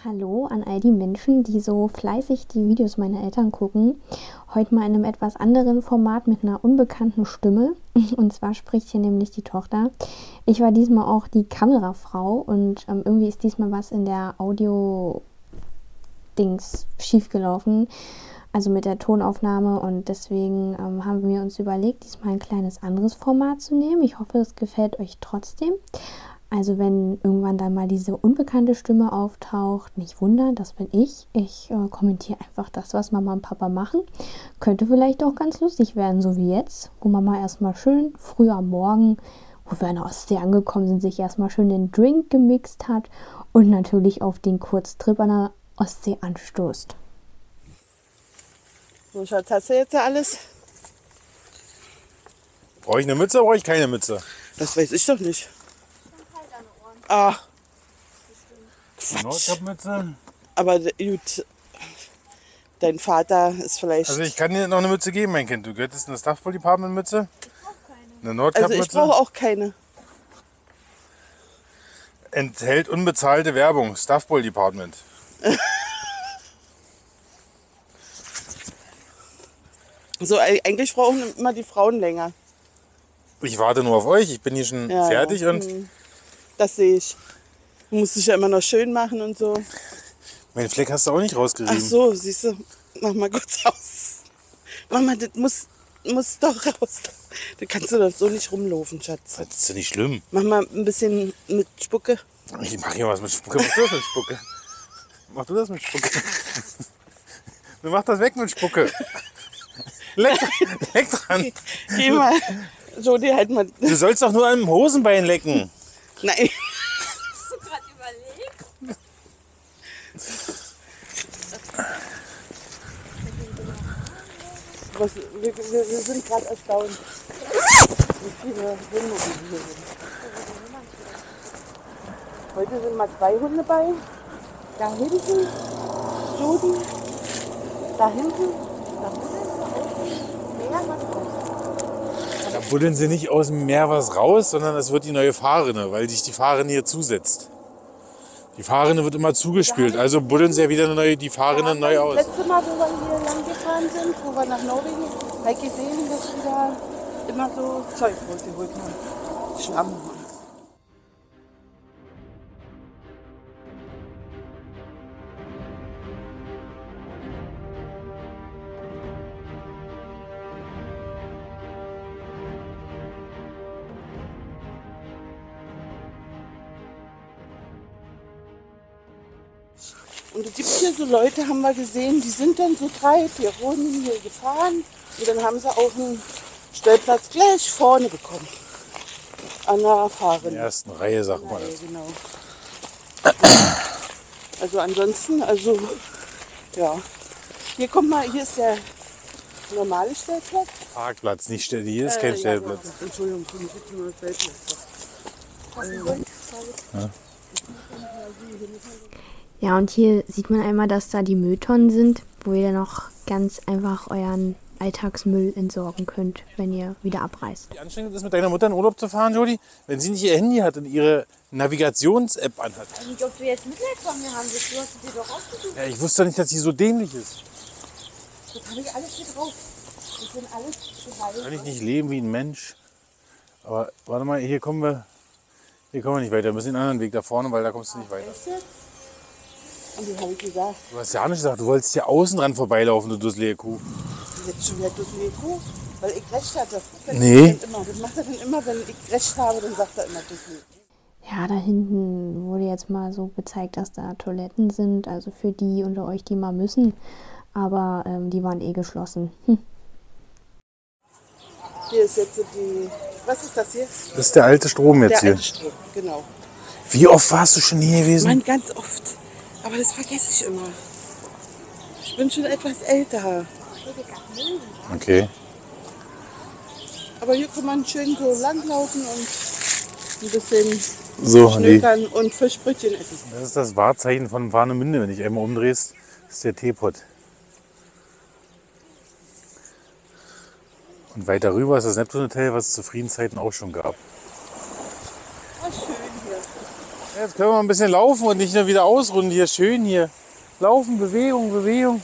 Hallo an all die Menschen, die so fleißig die Videos meiner Eltern gucken. Heute mal in einem etwas anderen Format mit einer unbekannten Stimme. Und zwar spricht hier nämlich die Tochter. Ich war diesmal auch die Kamerafrau und irgendwie ist diesmal was in der Audio-Dings schiefgelaufen. Also mit der Tonaufnahme, und deswegen haben wir uns überlegt, diesmal ein kleines anderes Format zu nehmen. Ich hoffe, es gefällt euch trotzdem. Also wenn irgendwann dann mal diese unbekannte Stimme auftaucht, nicht wundern, das bin ich. Ich kommentiere einfach das, was Mama und Papa machen. Könnte vielleicht auch ganz lustig werden, so wie jetzt, wo Mama erstmal schön früh am Morgen, wo wir an der Ostsee angekommen sind, sich erstmal schön den Drink gemixt hat und natürlich auf den Kurztrip an der Ostsee anstoßt. So, Schatz, hast du jetzt alles? Brauche ich eine Mütze oder brauche ich keine Mütze? Das weiß ich doch nicht. Ah, Quatsch. Nordkap-Mütze? Aber gut, dein Vater ist vielleicht... Also ich kann dir noch eine Mütze geben, mein Kind. Du gehörtest eine Staff Department-Mütze? Ich brauche keine. Eine Also Nordkap-Mütze? ich brauche auch keine. Enthält unbezahlte Werbung. Staff Department. So, eigentlich brauchen immer die Frauen länger. Ich warte nur auf euch. Ich bin hier schon fertig ja. und... Das sehe ich. Du musst dich ja immer noch schön machen und so. Meinen Fleck hast du auch nicht rausgerieben. Ach so, siehst du. Mach mal kurz aus. Mama, das muss doch raus. Da kannst du doch so nicht rumlaufen, Schatz. Das ist ja nicht schlimm. Mach mal ein bisschen mit Spucke. Ich mache hier was mit Spucke. Mach du das mit Spucke. Mach du das mit Spucke. Du mach das weg mit Spucke. Leck dran. Geh mal. So, dir halt mal. Du sollst doch nur am Hosenbein lecken. Nein. Hast du gerade überlegt? Wir sind gerade erstaunt, wie viele Hunde hier sind. Heute sind mal 2 Hunde bei. Da hinten, Jodi. Da hinten, da Da buddeln sie nicht aus dem Meer was raus, sondern es wird die neue Fahrrinne, weil sich die Fahrrinne hier zusetzt. Die Fahrrinne wird immer zugespült, also buddeln sie ja wieder die Fahrrinne neu aus. Das letzte Mal, wo wir hier lang gefahren sind, wo wir nach Norwegen, habe ich gesehen, dass wir da immer so Zeug rausgeholt haben. Schlamm. Und es gibt hier so Leute, haben wir gesehen, die sind dann so 3, 4 Runden hier gefahren und dann haben sie auch einen Stellplatz gleich vorne bekommen. An der Fahrrinne. In der ersten Reihe, sagt man Ja, das. genau. Also ansonsten, ja. Hier kommt mal, hier ist der normale Stellplatz. Parkplatz, nicht hier ist kein Stellplatz. Ja, Entschuldigung, ich bin nur Stellplatz. Ja, und hier sieht man einmal, dass da die Mülltonnen sind, wo ihr dann auch ganz einfach euren Alltagsmüll entsorgen könnt, wenn ihr wieder abreist. Wie anstrengend ist es, mit deiner Mutter in Urlaub zu fahren, Jodi, wenn sie nicht ihr Handy hat und ihre Navigations-App anhat. Ich weiß nicht, ob du jetzt Mitleid von mir haben willst. Du hast es dir doch ausgesucht. Ja, ich wusste doch nicht, dass sie so dämlich ist. Das habe ich alles hier drauf. Das sind alles zu Kann ich nicht leben wie ein Mensch. Aber warte mal, hier kommen wir nicht weiter. Wir müssen den anderen Weg da vorne, weil da kommst du nicht weiter. Und die habe ich gesagt, Du hast ja nicht gesagt, du wolltest hier außen dran vorbeilaufen, du dusselige Kuh. jetzt schon wieder dusselige Kuh, weil ich recht hatte. Nee. Das macht er dann immer, wenn ich recht habe, dann sagt er immer dusselige Kuh. Ja, da hinten wurde jetzt mal so gezeigt, dass da Toiletten sind, also für die unter euch, die mal müssen. Aber die waren eh geschlossen. Hier ist jetzt die, was ist das hier? Das ist der alte Strom jetzt Der hier. alte Strom, genau. Wie oft warst du schon hier gewesen? Mann, ganz oft. Aber das vergesse ich immer. Ich bin schon etwas älter. Okay. Aber hier kann man schön so langlaufen und ein bisschen So, Andi. schnökern und Fischbrötchen essen. Das ist das Wahrzeichen von Warnemünde. Wenn ich einmal umdrehst, ist der Teepot. Und weiter rüber ist das Neptun Hotel, was es zu Friedenszeiten auch schon gab. Ah, schön hier. Jetzt können wir ein bisschen laufen und nicht nur wieder ausruhen. Hier schön hier. Laufen, Bewegung, Bewegung.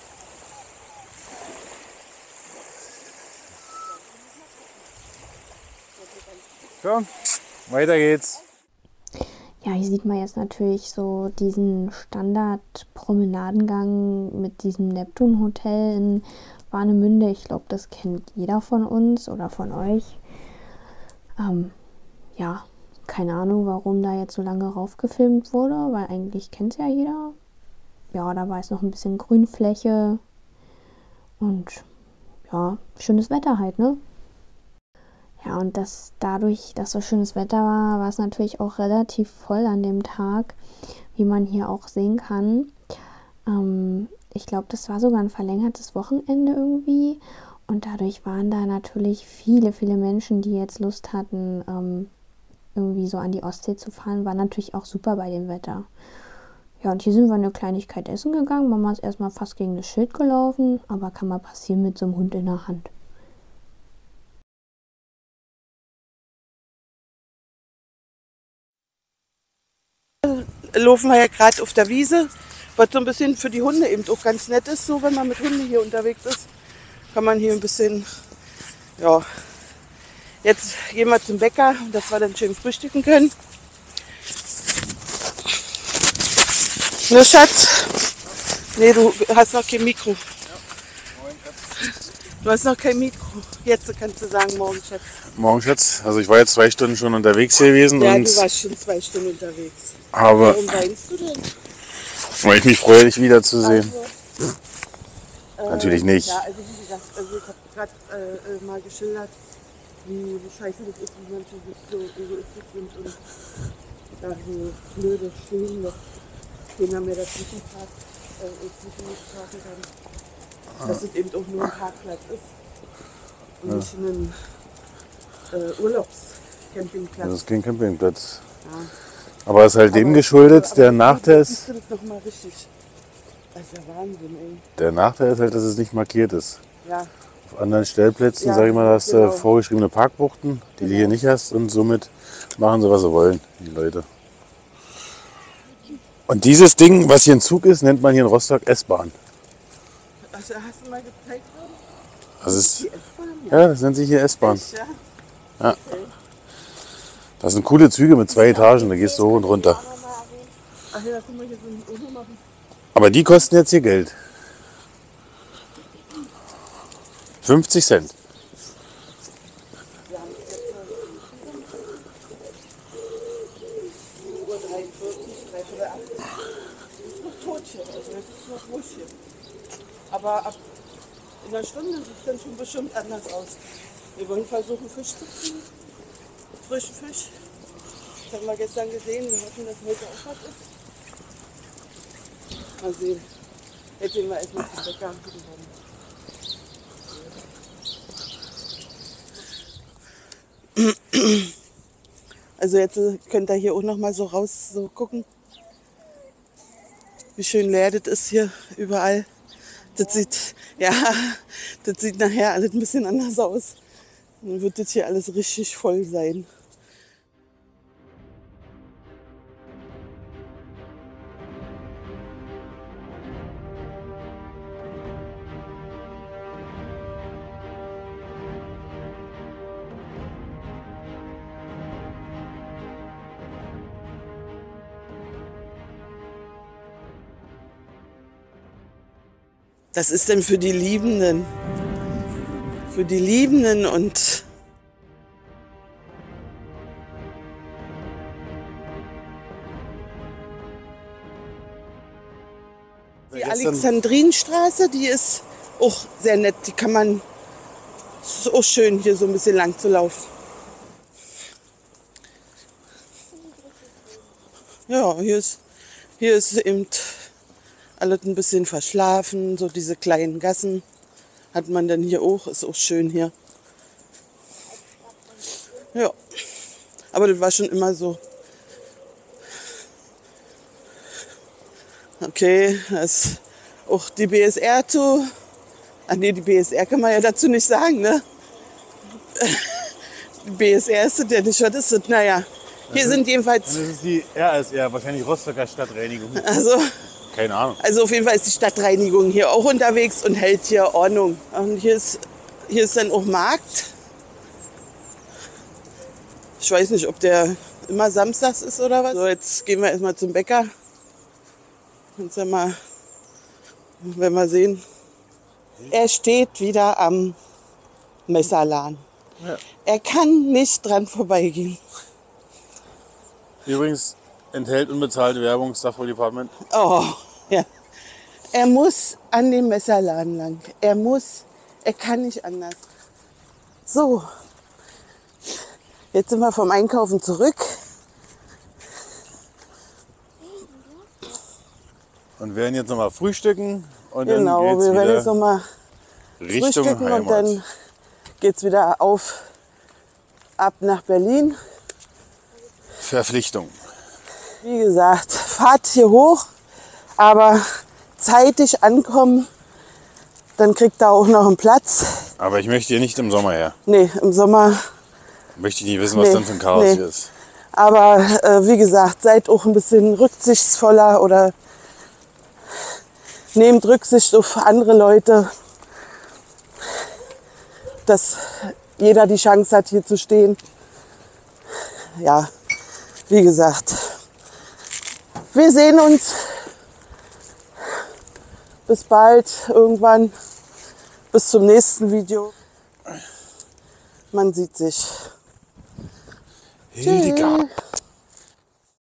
Komm, weiter geht's. Ja, hier sieht man jetzt natürlich so diesen Standard-Promenadengang mit diesem Neptun-Hotel in Warnemünde. Ich glaube, das kennt jeder von uns oder von euch. Ja, keine Ahnung, warum da jetzt so lange raufgefilmt wurde, weil eigentlich kennt es ja jeder. Ja, da war jetzt noch ein bisschen Grünfläche und ja, schönes Wetter halt, ne? Ja, und dadurch, dass so schönes Wetter war, war es natürlich auch relativ voll an dem Tag, wie man hier auch sehen kann. Ich glaube, das war sogar ein verlängertes Wochenende irgendwie. Und dadurch waren da natürlich viele, viele Menschen, die jetzt Lust hatten, irgendwie so an die Ostsee zu fahren. War natürlich auch super bei dem Wetter. Ja, und hier sind wir eine Kleinigkeit essen gegangen. Mama ist erstmal fast gegen das Schild gelaufen, aber kann mal passieren mit so einem Hund in der Hand. Laufen wir ja gerade auf der Wiese, was so ein bisschen für die Hunde eben auch ganz nett ist, so wenn man mit Hunden hier unterwegs ist, kann man hier ein bisschen, ja, jetzt gehen wir zum Bäcker, dass wir dann schön frühstücken können. Ne, Schatz? Nee, du hast noch kein Mikro. Du hast noch kein Mikro. Jetzt kannst du sagen, morgen, Schatz. Morgen, Schatz. Also ich war jetzt 2 Stunden schon unterwegs gewesen Ja, und du warst schon 2 Stunden unterwegs. habe, Warum weinst du denn? weil ich mich freue, dich wiederzusehen. Natürlich nicht. Ja, also wie gesagt, also ich habe gerade mal geschildert, wie scheiße das ist, wie manche so egoistisch sind und da so blöde stehen, den er mir dazwischen parken kann. Dass es eben auch nur ein Parkplatz ist und nicht ein Urlaubscampingplatz. Das ist kein Campingplatz. Ja. Aber es ist halt dem geschuldet, der Nachteil ist, Das noch mal richtig. Das ist ja Wahnsinn, ey. der Nachteil ist halt, dass es nicht markiert ist. Ja, Auf anderen Stellplätzen, Ja, sag ich mal, hast du genau. vorgeschriebene Parkbuchten, die du hier nicht hast und somit machen sie, was sie wollen, die Leute. Und dieses Ding, was hier ein Zug ist, nennt man hier in Rostock S-Bahn. also, hast du mal gezeigt worden? Das ist, Die S-Bahn? ja, das nennt sich hier S-Bahn. Echt, ja? Ja. Das sind coole Züge mit 2 Etagen, da gehst du hoch und runter. Ach ja, da können wir hier so ein Uno machen. Aber die kosten jetzt hier Geld. 50 Cent. Wir haben jetzt Uhr 43, 3 8. Das ist noch tot hier, also das ist noch ruhig hier. Aber ab in einer Stunde sieht es dann schon bestimmt anders aus. Wir wollen versuchen, Fisch zu kriegen. Frischen Fisch. Das haben wir gestern gesehen. Wir hoffen, dass heute auch was ist. Mal sehen. Jetzt gehen wir erstmal zum Bäcker. Also jetzt könnt ihr hier auch noch mal so raus so gucken, wie schön leer das ist hier überall. Das sieht, ja, das sieht nachher alles ein bisschen anders aus. Dann wird das hier alles richtig voll sein. Das ist denn für die Liebenden. Für die Liebenden und die Alexandrinstraße, die ist auch sehr nett. Die kann man, ist auch schön hier so ein bisschen lang zu laufen. Ja, hier ist eben alles ein bisschen verschlafen, so diese kleinen Gassen hat man dann hier auch, ist auch schön hier. Ja, aber das war schon immer so. Okay, das ist auch die BSR zu. Ach nee, die BSR kann man ja dazu nicht sagen, ne? Die BSR ist das ja nicht, was ist das? Naja, Hier sind jedenfalls, Das ist die RSR, wahrscheinlich Rostocker Stadtreinigung. Keine Ahnung. also auf jeden Fall ist die Stadtreinigung hier auch unterwegs und hält hier Ordnung. Und hier ist dann auch Markt. Ich weiß nicht, ob der immer samstags ist oder was. So, jetzt gehen wir erstmal zum Bäcker. Und dann mal, werden wir sehen. Er steht wieder am Messerladen. Ja. Er kann nicht dran vorbeigehen. Übrigens enthält unbezahlte Werbung, Safety Department. Oh, ja. Er muss an den Messerladen lang. Er kann nicht anders. So, jetzt sind wir vom Einkaufen zurück. Und werden jetzt nochmal frühstücken. Und Genau, dann geht's wir werden wieder jetzt nochmal Richtung frühstücken Heimat. und dann geht's wieder ab nach Berlin. Verpflichtung. Wie gesagt, Fahrt hier hoch, aber zeitig ankommen, dann kriegt er auch noch einen Platz. Aber ich möchte hier nicht im Sommer her. Nee, im Sommer. Möchte ich nicht wissen, was Nee, dann für ein Chaos nee. hier ist. Aber wie gesagt, seid auch ein bisschen rücksichtsvoller oder nehmt Rücksicht auf andere Leute, dass jeder die Chance hat, hier zu stehen. Ja, wie gesagt, wir sehen uns. Bis bald, irgendwann. Bis zum nächsten Video. Man sieht sich. Hildegard.